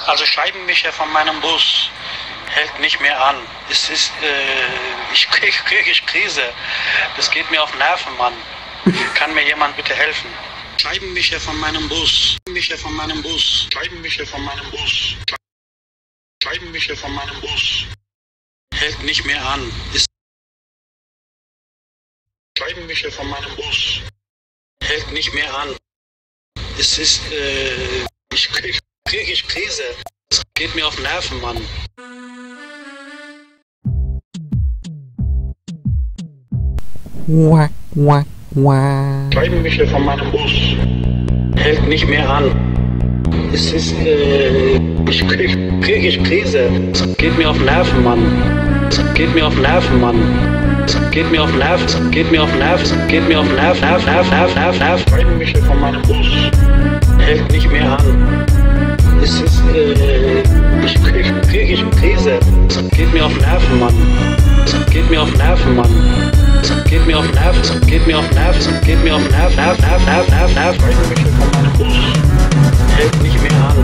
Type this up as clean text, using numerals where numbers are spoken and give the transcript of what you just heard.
Also Scheibenwischer von meinem Bus hält nicht mehr an. Ich kriege Krise. Das geht mir auf Nerven, Mann. Kann mir jemand bitte helfen? Scheibenwischer von meinem Bus. Scheibenwischer von meinem Bus. Scheibenwischer von meinem Bus. Scheibenwischer von meinem Bus hält nicht mehr an. Scheibenwischer von meinem Bus hält nicht mehr an. Ich kriege Krise. Das geht mir auf Nerven, Mann. Scheibenwischer von meinem Bus hält nicht mehr an. Ich kriege Krise. Das geht mir auf Nerven, Mann. Das geht mir auf Nerven, Mann. Das geht mir auf Nerven. Das geht mir auf Nerven. Das geht mir auf Nerven. Scheibenwischer von meinem Bus hält nicht mehr an. Ich kriege Krise. Das geht mir auf Nerven, Mann. Das geht mir auf Nerven, Mann. Das geht mir auf Nerven. Das geht mir auf Nerven. Das geht mir auf Nerven. Scheibenwischer von meinem Bus hält nicht mehr an.